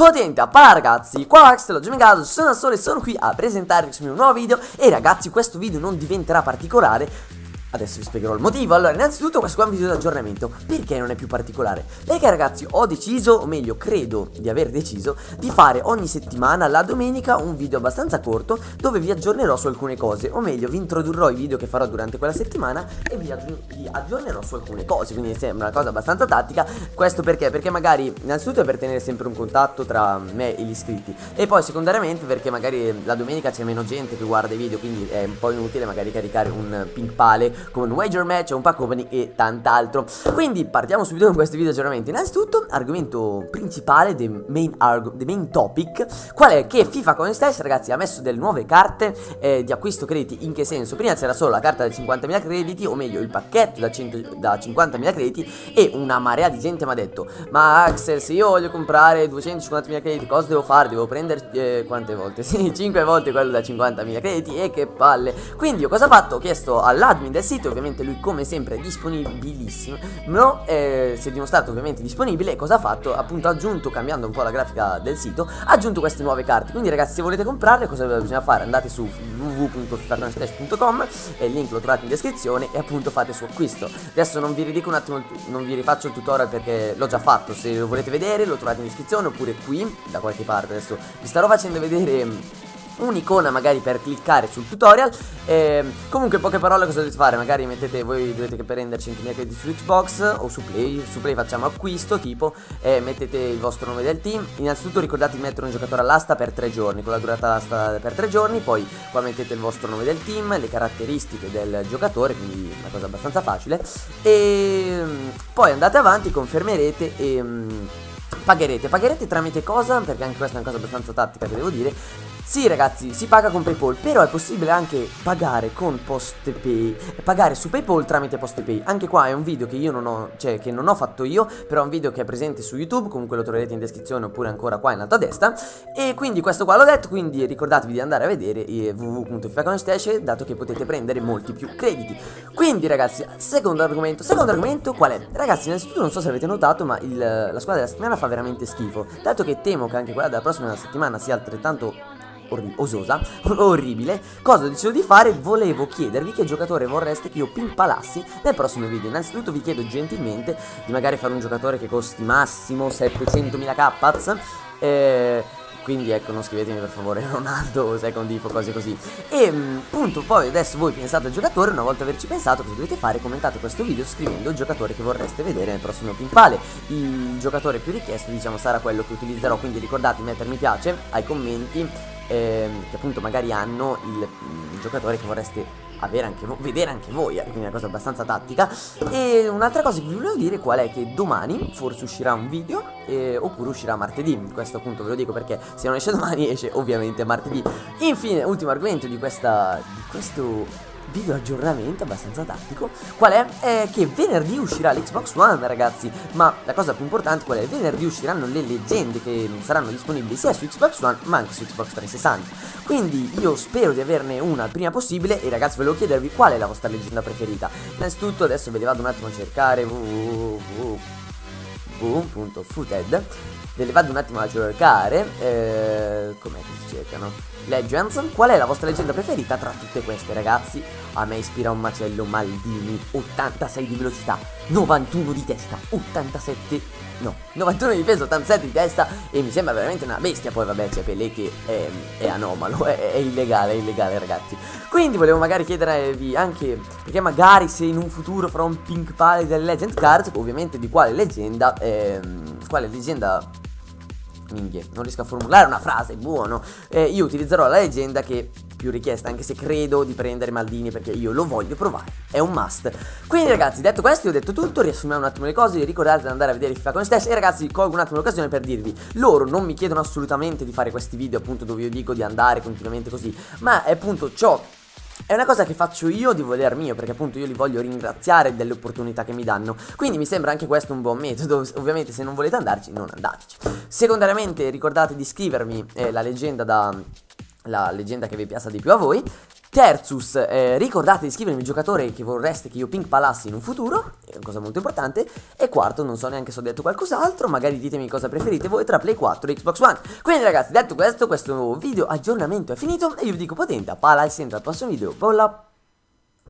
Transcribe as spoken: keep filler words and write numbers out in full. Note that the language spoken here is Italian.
Potente a pa ragazzi, qua Axel, oggi Gaming, sono al sole, sono qui a presentarvi questo mio nuovo video. E ragazzi, questo video non diventerà particolare. Adesso vi spiegherò il motivo. Allora, innanzitutto questo qua è un video di aggiornamento. Perché non è più particolare? Perché ragazzi, ho deciso, o meglio credo di aver deciso, di fare ogni settimana, la domenica, un video abbastanza corto dove vi aggiornerò su alcune cose. O meglio, vi introdurrò i video che farò durante quella settimana e vi, aggi vi aggiornerò su alcune cose. Quindi sembra una cosa abbastanza tattica. Questo perché? Perché magari, innanzitutto è per tenere sempre un contatto tra me e gli iscritti. E poi secondariamente perché magari la domenica c'è meno gente che guarda i video, quindi è un po' inutile magari caricare un pink pale come un wager match, un pack opening e tant'altro. Quindi partiamo subito con questi video aggiornamenti. Innanzitutto, argomento principale, the main, the main topic, qual è? Che FIFA Coin Stash ragazzi ha messo delle nuove carte eh, di acquisto crediti. In che senso? Prima c'era solo la carta da cinquantamila crediti, o meglio il pacchetto da, da cinquantamila crediti, e una marea di gente mi ha detto: ma Axel, se io voglio comprare duecentocinquantamila crediti, cosa devo fare? Devo prendere eh, quante volte? Sì, cinque volte quello da cinquantamila crediti, e che palle. Quindi io cosa ho fatto? Ho chiesto all'admin del sito, ovviamente lui come sempre è disponibilissimo, no? eh, si è dimostrato ovviamente disponibile. E cosa ha fatto? Appunto ha aggiunto, cambiando un po' la grafica del sito, ha aggiunto queste nuove carte. Quindi ragazzi, se volete comprarle, cosa bisogna fare? Andate su w w w punto fifa coin stash punto com e il link lo trovate in descrizione e appunto fate su acquisto. Adesso non vi ridico un attimo, non vi rifaccio il tutorial perché l'ho già fatto. Se lo volete vedere lo trovate in descrizione oppure qui da qualche parte. Adesso vi starò facendo vedere un'icona magari per cliccare sul tutorial. eh, Comunque poche parole, cosa dovete fare? Magari mettete, voi dovete prendere centomila crediti su Xbox o su Play. Su Play facciamo acquisto tipo, eh, mettete il vostro nome del team. Innanzitutto ricordate di mettere un giocatore all'asta per tre giorni, con la durata all'asta per tre giorni. Poi qua mettete il vostro nome del team, le caratteristiche del giocatore, quindi una cosa abbastanza facile. E poi andate avanti, confermerete e pagherete. Pagherete tramite cosa? Perché anche questa è una cosa abbastanza tattica che devo dire. Sì ragazzi, si paga con PayPal, però è possibile anche pagare con PostePay, pagare su PayPal tramite PostePay. Anche qua è un video che io non ho, cioè che non ho fatto io, però è un video che è presente su YouTube, comunque lo troverete in descrizione oppure ancora qua in alto a destra. E quindi questo qua l'ho detto, quindi ricordatevi di andare a vedere w w w punto fifa coin stash, dato che potete prendere molti più crediti. Quindi ragazzi, secondo argomento, secondo argomento qual è? Ragazzi, innanzitutto non so se avete notato, ma il, la squadra della settimana fa veramente schifo, dato che temo che anche quella della prossima settimana sia altrettanto ososa, orribile. Cosa ho deciso di fare? Volevo chiedervi che giocatore vorreste che io pimpalassi nel prossimo video. Innanzitutto vi chiedo gentilmente di magari fare un giocatore che costi massimo settecentomila k. eh, Quindi ecco, non scrivetemi per favore Ronaldo o Second Diff o cose così. E appunto poi adesso voi pensate al giocatore. Una volta averci pensato, cosa dovete fare? Commentate questo video scrivendo il giocatore che vorreste vedere nel prossimo pimpale. Il giocatore più richiesto diciamo sarà quello che utilizzerò. Quindi ricordate di mettere mi piace ai commenti ehm, che appunto magari hanno il, il giocatore che vorreste avere anche voi, vedere anche voi, eh, quindi è una cosa abbastanza tattica. E un'altra cosa che vi volevo dire qual è? Che domani forse uscirà un video eh, oppure uscirà martedì. Questo appunto ve lo dico perché se non esce domani esce ovviamente martedì. Infine, ultimo argomento di questa di questo video aggiornamento abbastanza tattico. Qual è? È che venerdì uscirà l'Xbox One ragazzi. Ma la cosa più importante qual è? Venerdì usciranno le leggende che saranno disponibili sia su Xbox One ma anche su Xbox trecentosessanta. Quindi io spero di averne una il prima possibile. E ragazzi, volevo chiedervi qual è la vostra leggenda preferita. Innanzitutto adesso ve le vado un attimo a cercare www punto footed. Ve le vado un attimo a cercare eh, com'è che si cercano? Legends. Qual è la vostra leggenda preferita tra tutte queste ragazzi? A me ispira un macello Maldini, ottantasei di velocità, novantuno di testa, ottantasette no, novantuno di peso, ottantasette di testa. E mi sembra veramente una bestia. Poi vabbè c'è Pelé che è, è anomalo, è, è illegale, è illegale ragazzi. Quindi volevo magari chiedervi anche, perché magari se in un futuro farò un pink pale del Legend Cards, ovviamente di quale leggenda ehm, quale leggenda Minghie, non riesco a formulare una frase, buono. eh, Io utilizzerò la leggenda che è più richiesta, anche se credo di prendere Maldini perché io lo voglio provare, è un must. Quindi ragazzi, detto questo, io ho detto tutto. Riassumiamo un attimo le cose. Ricordate di andare a vedere FIFA Coin Stash. E ragazzi, colgo un attimo l'occasione per dirvi: loro non mi chiedono assolutamente di fare questi video appunto dove io dico di andare continuamente così, ma è appunto ciò è una cosa che faccio io di voler mio, perché appunto io li voglio ringraziare delle opportunità che mi danno. Quindi mi sembra anche questo un buon metodo. Ovviamente se non volete andarci, non andateci. Secondariamente ricordate di scrivermi eh, la leggenda da la leggenda che vi piace di più a voi. Terzus, eh, ricordate di scrivermi il giocatore che vorreste che io ping palassi in un futuro, è una cosa molto importante. E quarto, non so neanche se ho detto qualcos'altro, magari ditemi cosa preferite voi tra Play quattro e Xbox One. Quindi ragazzi, detto questo, questo video aggiornamento è finito e io vi dico potente, pala e sempre al prossimo video, bolla!